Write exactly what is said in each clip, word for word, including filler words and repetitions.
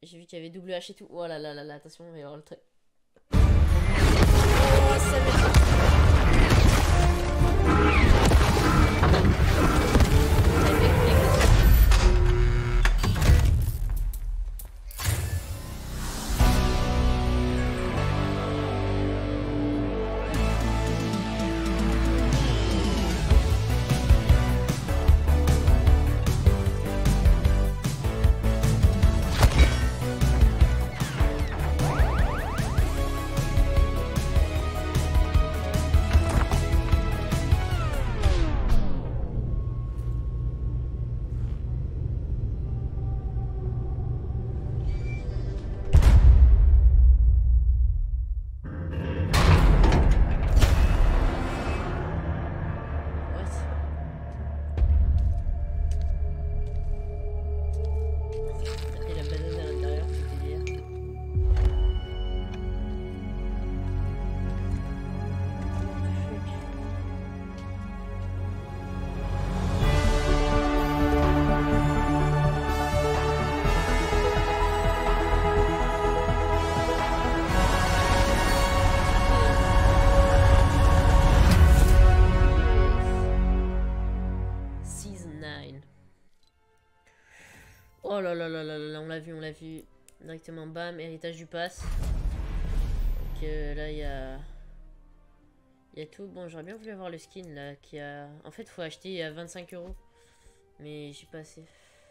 J'ai vu qu'il y avait double H et tout. Oh là là là là, attention, il va y avoir le truc. Oh, ça m'étonne. Oh là là là là là, on l'a vu, on l'a vu. Directement, bam, héritage du pass. Donc euh, là, il y a... Il y a tout. Bon, j'aurais bien voulu avoir le skin là, qui a... En fait, faut acheter à vingt-cinq euros. Mais j'ai pas assez.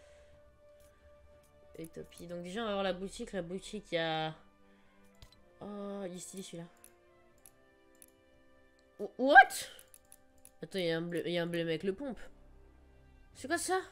Utopie. Donc déjà, on va voir la boutique. La boutique, il y a... Oh, il est stylé celui-là. Oh, what? Attends, il y a un bleu, il y a un bleu avec le pompe. C'est quoi ça?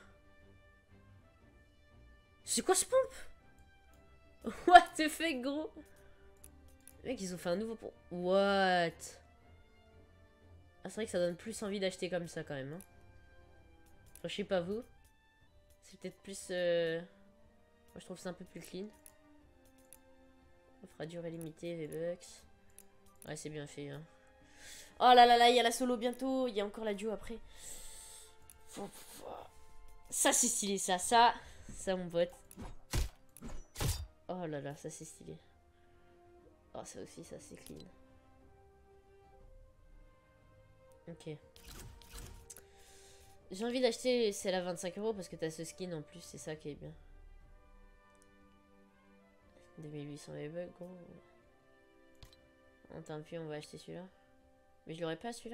C'est quoi ce pompe? What the fuck, gros? Mec, ils ont fait un nouveau pompe. What? Ah, c'est vrai que ça donne plus envie d'acheter comme ça quand même. Hein. Enfin, je sais pas vous. C'est peut-être plus... Euh... Moi, je trouve ça un peu plus clean. Offre à durée limitée, V-Bucks. Ouais, c'est bien fait. Hein. Oh là là là, il y a la solo bientôt. Il y a encore la duo après. Ça, c'est stylé, ça. Ça, ça, mon pote. Oh là là, ça, c'est stylé. Oh, ça aussi, ça, c'est clean. Ok. J'ai envie d'acheter celle à vingt-cinq euros parce que t'as ce skin en plus, c'est ça qui est bien. deux mille huit cents V-Bucks, gros. Oh, tant pis, on va acheter celui-là. Mais je l'aurais pas celui-là.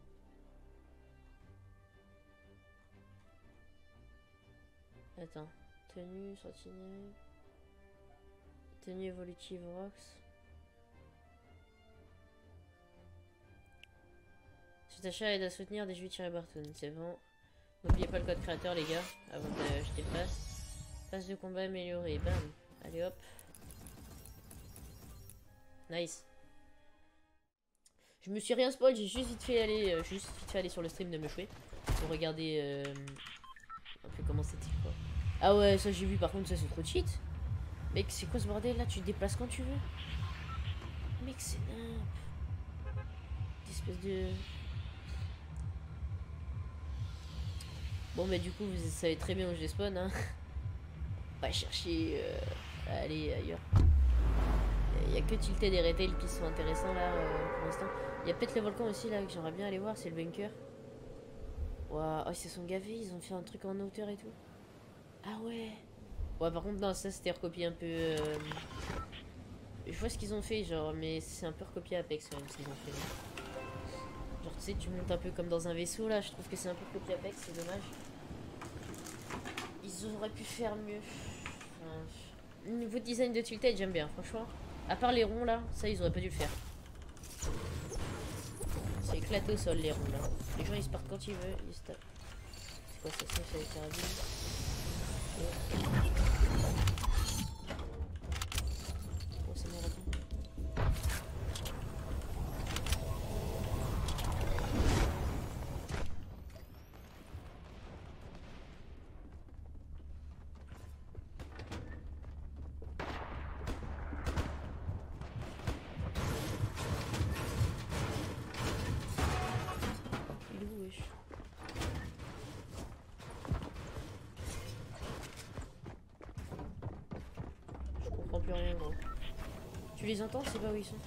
Attends. Tenue, sentinelle. Tenue évolutive Rox. Cet achat aide à soutenir des juifs Barton, c'est bon. N'oubliez pas le code créateur les gars, avant d'acheter le pass. Passe de combat amélioré, bam. Allez hop. Nice. Je me suis rien spoil, j'ai juste vite fait aller, euh, juste vite fait aller sur le stream de Meuchouet pour regarder euh, un peu comment c'était quoi. Ah ouais, ça j'ai vu, par contre ça c'est trop cheat. Mec, c'est quoi ce bordel là? Tu te déplaces quand tu veux. Mec, c'est nimp. Espèce de... Bon bah du coup vous savez très bien où je spawn hein. On va chercher euh, à aller ailleurs. Il y a que Tilted et Retail qui sont intéressants là euh, pour l'instant. Il y a peut-être le volcan aussi là que j'aimerais bien aller voir, c'est le bunker. Waouh, oh, ils se sont gavés, ils ont fait un truc en hauteur et tout. Ah ouais. Ouais par contre non, ça c'était recopié un peu... Euh... Je vois ce qu'ils ont fait genre, mais c'est un peu recopié Apex quand même ce qu'ils ont fait. Là. Genre tu sais, tu montes un peu comme dans un vaisseau là, je trouve que c'est un peu recopié Apex, c'est dommage. Ils auraient pu faire mieux. Enfin, le niveau design de Tilted j'aime bien franchement. À part les ronds là, ça ils auraient pas dû le faire. C'est éclaté au sol les ronds là. Les gens ils se partent quand ils veulent, ils se tapent. C'est quoi ça, ça c'est les carabines. Oh c'est merde. plus rien gros. Tu les entends? Je sais pas où ils sont.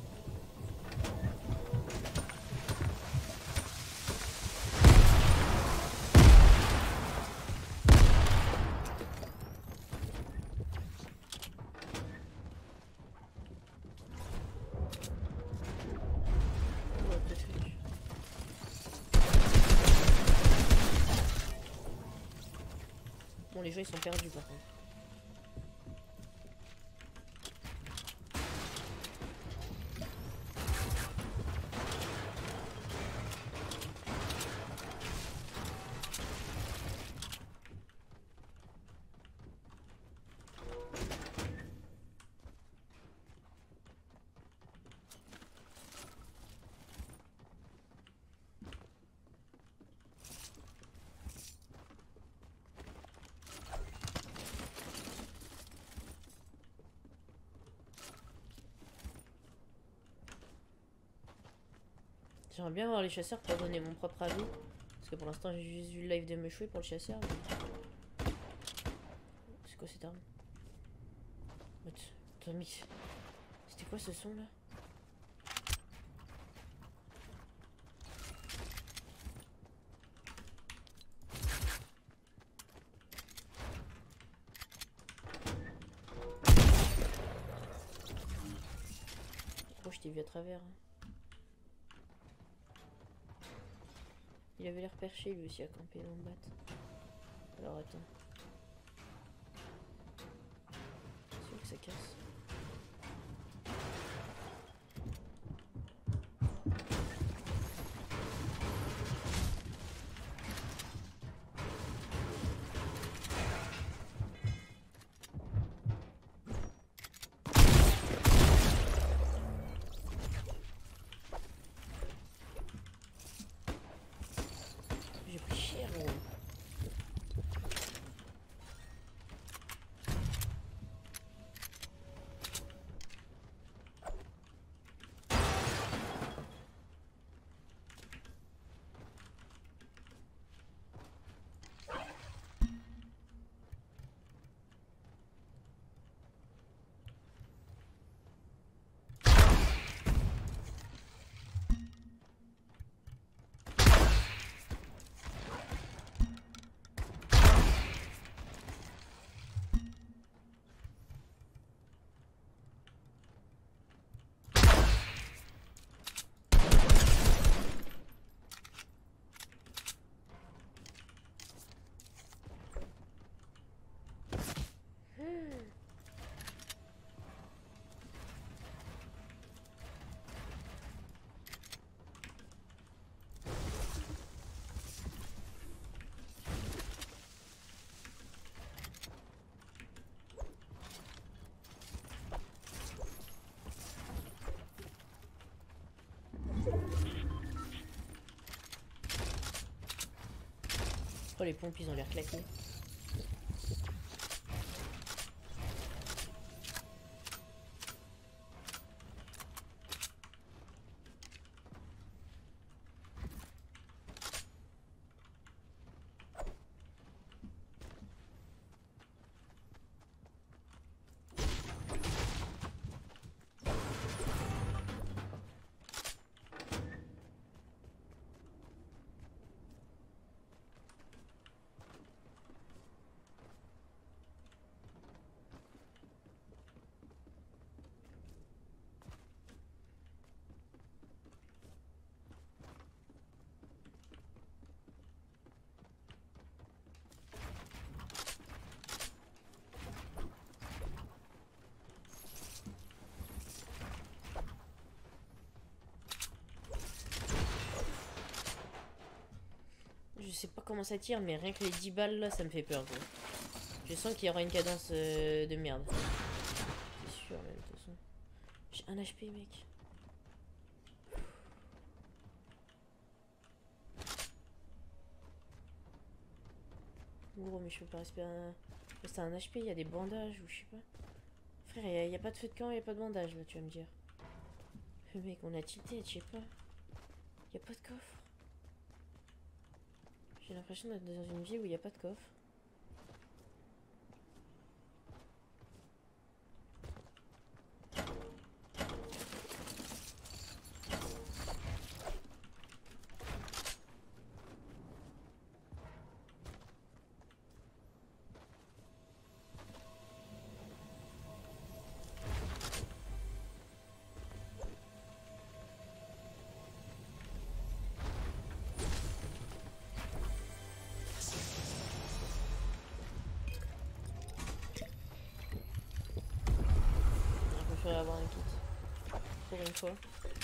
Bon, les gens ils sont perdus par contre. J'aimerais bien voir les chasseurs pour donner mon propre avis. Parce que pour l'instant j'ai juste vu le live de Meshway pour le chasseur. Mais... c'est quoi cette arme? Attends, mais... c'était quoi ce son là? Oh, je t'ai vu à travers. Hein. Il avait l'air perché lui aussi à camper dans le bat. Alors attends. C'est sûr que ça casse. J'ai pris cher gros. Oh les pompes ils ont l'air claqués. Je sais pas comment ça tire, mais rien que les dix balles là, ça me fait peur. Quoi. Je sens qu'il y aura une cadence euh, de merde. C'est sûr, même de toute façon. J'ai un H P, mec. Gros, mais je peux pas respirer un... c'est un H P, il y a des bandages ou je sais pas. Frère, il n'y a, a pas de feu de camp, il n'y a pas de bandage là, tu vas me dire. Mais mec, on a tilté, je sais pas. Il n'y a pas de coffre. J'ai l'impression d'être dans une ville où il n'y a pas de coffre. pourrais avoir un kit. Pour une fois.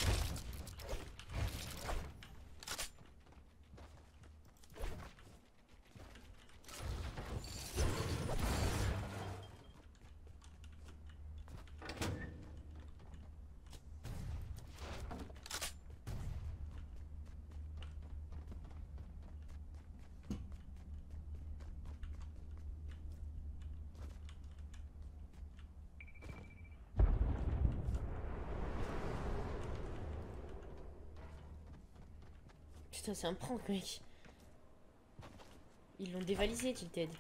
Putain, c'est un prank, mec. Ils l'ont dévalisé, Tilted.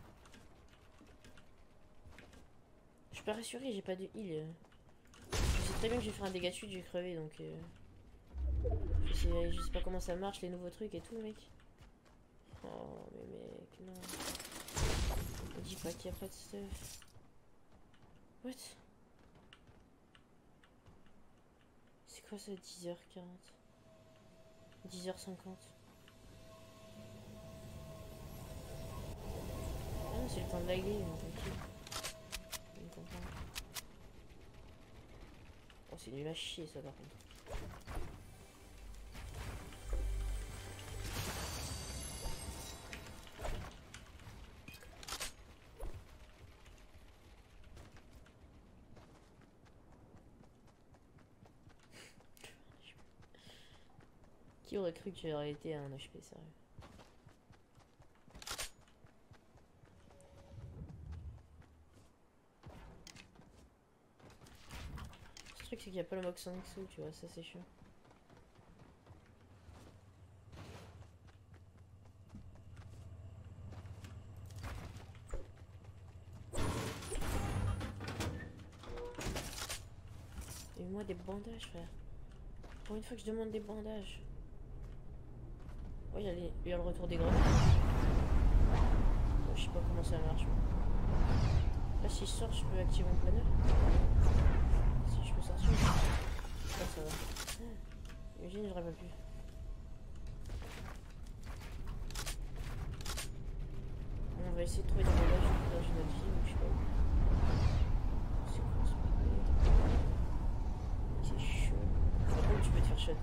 Je suis pas rassuré, j'ai pas de heal. Je sais très bien que je vais faire un dégât dessus, je vais crever, donc... Euh... Je, sais, je sais pas comment ça marche, les nouveaux trucs et tout, mec. Oh, mais mec, non. On dit pas qu'il y a pas de stuff. What? C'est quoi ça, dix heures quarante? dix heures cinquante. Ah non, c'est le temps de laguer, tranquille. Je ne comprends pas. Oh, c'est nul à chier ça par contre. Qui aurait cru que j'aurais été à un H P, sérieux? Ce truc, c'est qu'il n'y a pas le Mox en dessous, tu vois, ça c'est chiant. Et moi, des bandages, frère. Pour une fois que je demande des bandages. Oh, il y, a les... il y a le retour des grottes. Oh, je sais pas comment ça marche. Là, si je sors, je peux activer mon planeur. Si je peux sortir. Là, ça va. Ah, imagine, j'aurais pas pu. On va essayer de trouver des bandages dans une autre ville ou je sais pas où. C'est quoi ce truc? C'est chaud. Par contre, tu peux te faire shot.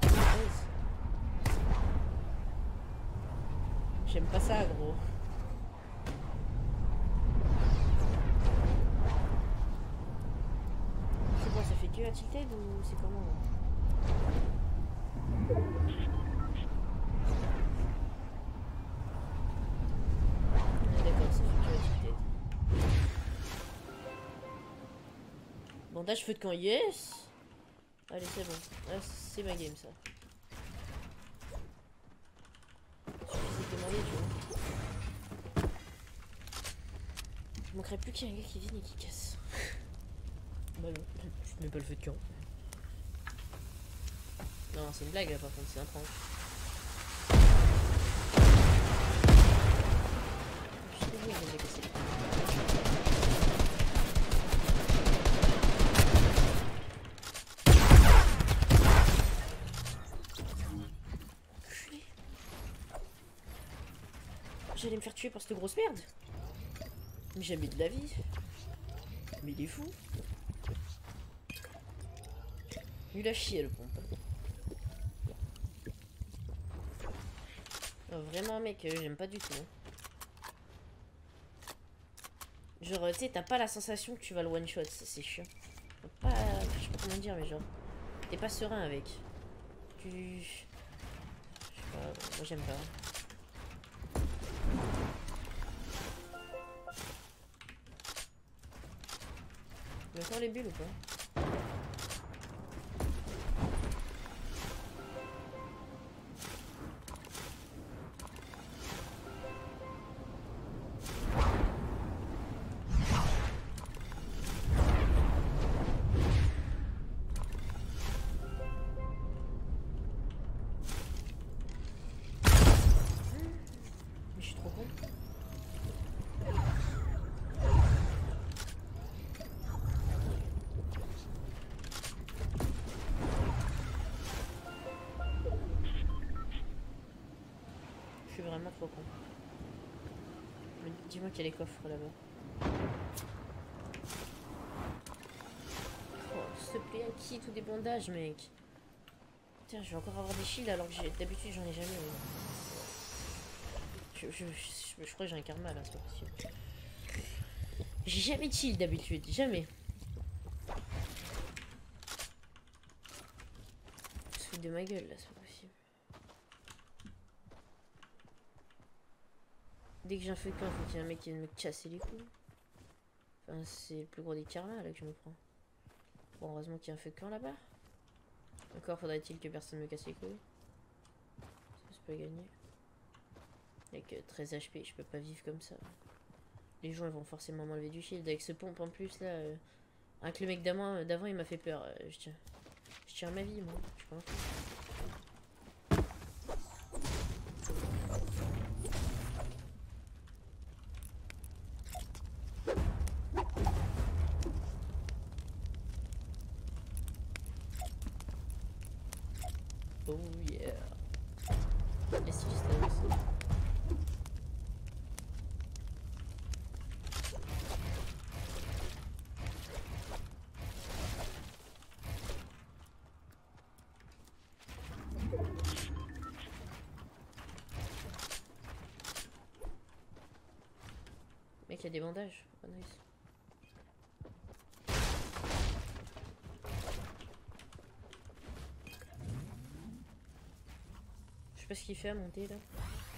J'aime pas ça, gros. C'est bon, ça fait que à Tilted ou c'est comment? Ah, d'accord, ça fait que à Tilted. Bandage feu de camp, yes. Allez, c'est bon. Ah, c'est ma game, ça. Suffisait de demander, tu vois. Il manquerait plus qu'il y ait un gars qui vienne et qui casse. Bah non, je mets pas le feu de camp. Non, c'est une blague là par contre, c'est un prank. Je suis désolé, je vais casser. J'allais me faire tuer par cette grosse merde. Mais jamais de la vie. Mais il est fou. Nul à chier le pompe. Oh, vraiment mec, euh, j'aime pas du tout. Hein. Genre tu sais, t'as pas la sensation que tu vas le one shot, c'est chiant. Pas, je sais pas comment dire mais genre, t'es pas serein avec. Tu... Je sais pas, moi j'aime pas. Il y a encore les bulles ou pas? Mais je suis trop con. Je suis vraiment trop con. Dis-moi qu'il y a les coffres là-bas. Oh, te plaît, acquis tous des bandages, mec. Putain, je vais encore avoir des shields alors que d'habitude j'en ai jamais. Ouais. Je, je, je, je crois que j'ai un karma là, c'est pas possible. J'ai jamais de shield d'habitude, jamais. Je se fout de ma gueule là, c'est pas possible. Dès que j'ai un feu de camp, il faut qu'il y ait un mec qui vienne me casser les couilles. Enfin, c'est le plus gros des karmas là que je me prends. Bon, heureusement qu'il y a un feu de camp là-bas. Encore faudrait-il que personne me casse les couilles. Ça, c'est pas gagné. Avec treize H P, je peux pas vivre comme ça. Les gens ils vont forcément m'enlever du shield. Avec ce pompe en plus là. Euh, avec le mec d'avant, d'avant il m'a fait peur. Euh, je tiens. Je tiens ma vie moi. Je suis pas un fou. Oh yeah. Les stylistes là aussi. Mec, il y a des bandages. Oh, nice. Je sais pas ce qu'il fait à monter là.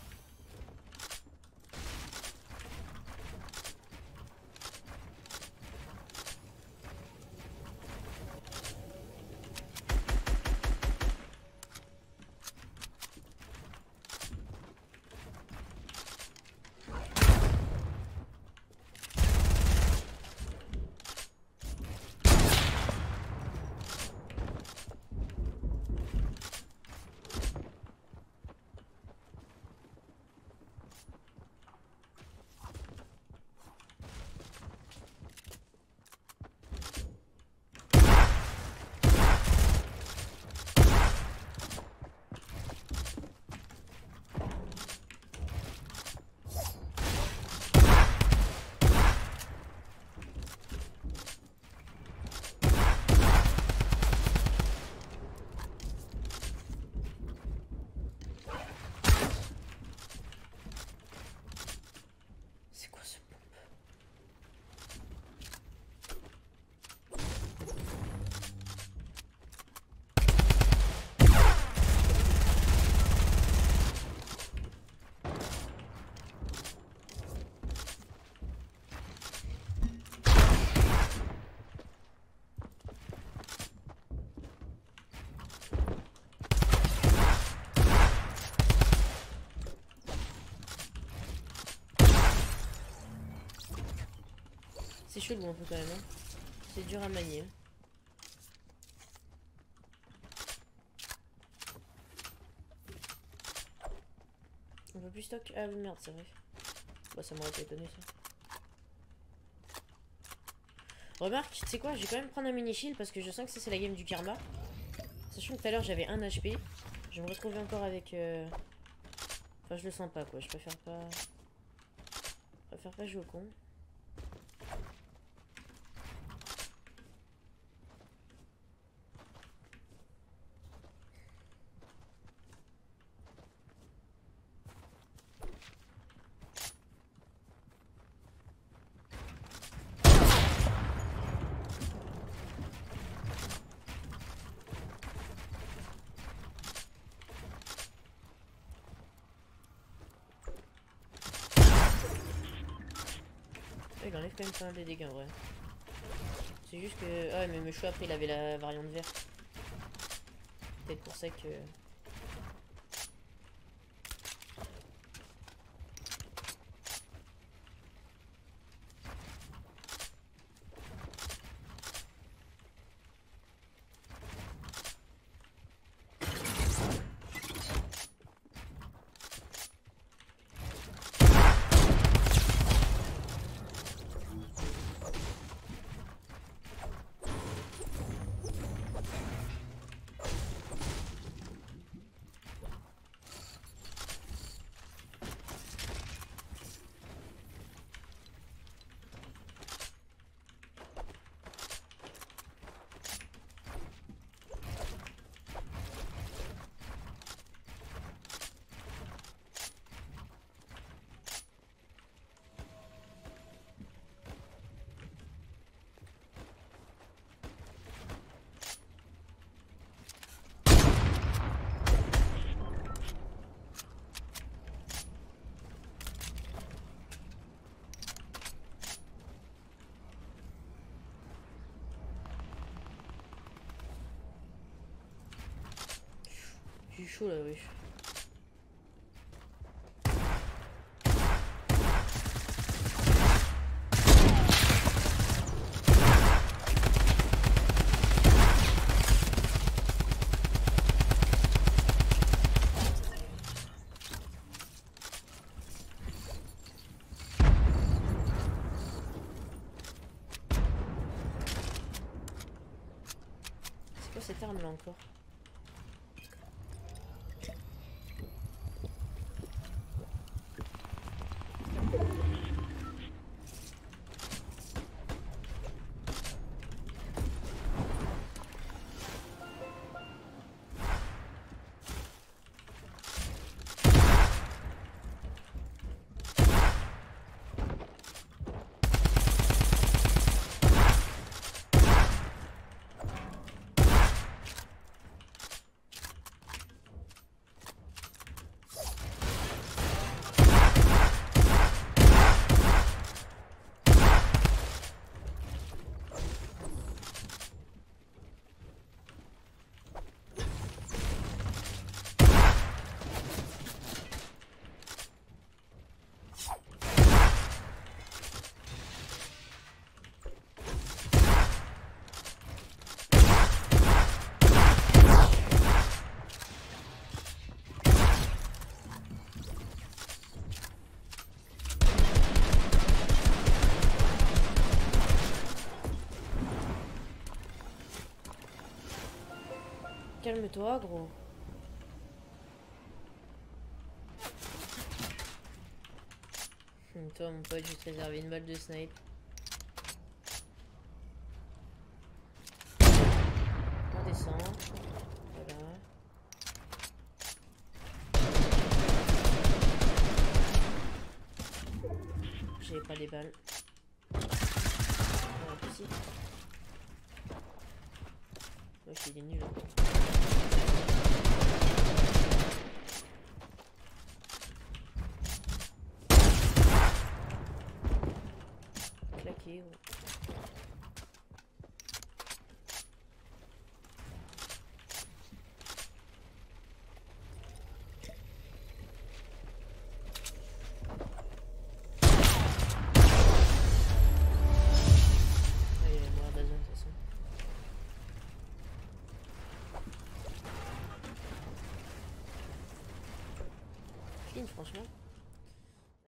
C'est chaud le bon quand même. Hein. C'est dur à manier. On peut plus stock. Ah oui merde c'est vrai. Bah ça m'aurait pas étonné ça. Remarque, tu sais quoi, je vais quand même prendre un mini shield parce que je sens que ça c'est la game du karma. Sachant que tout à l'heure j'avais un H P. Je vais me retrouver encore avec... Euh... Enfin je le sens pas quoi, je préfère pas... Je préfère pas jouer au con. Il enlève quand même pas mal de dégâts en vrai. C'est juste que... Ah ouais mais Mechou après il avait la variante verte. Peut-être pour ça que... chaud là, oui. C'est quoi cette arme là encore? Calme-toi, gros. Hum, toi, mon pote, je vais te réserver une balle de snipe. On descend. Voilà. J'avais pas les balles. Ah, si. Ouais, je suis des nuls. Claqué, ouais. Franchement.